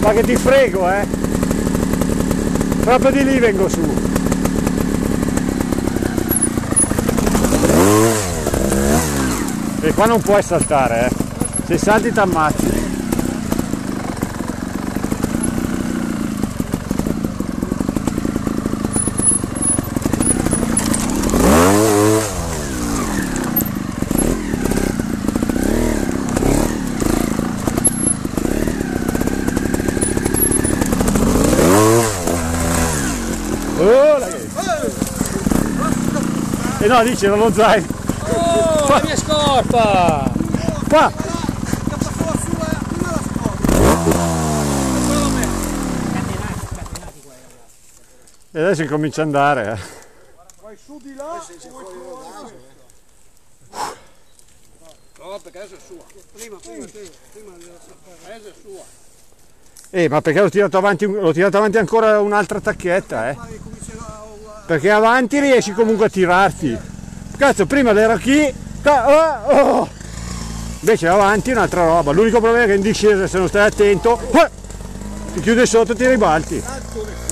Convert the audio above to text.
Ma che ti frego, proprio di lì vengo su. E qua non puoi saltare, se salti ti ammazzi. E no, lì c'era lo zaino. Oh, la mia scorpa! Qua! E adesso comincia ad andare. Vai su di là. No, perché adesso è sua. Prima adesso è sua. Ma perché l'ho tirato avanti ancora un'altra tacchetta, Perché avanti riesci comunque a tirarti. Cazzo, prima l'era qui, invece avanti è un'altra roba. L'unico problema è che in discesa, se non stai attento, ti chiude sotto e ti ribalti.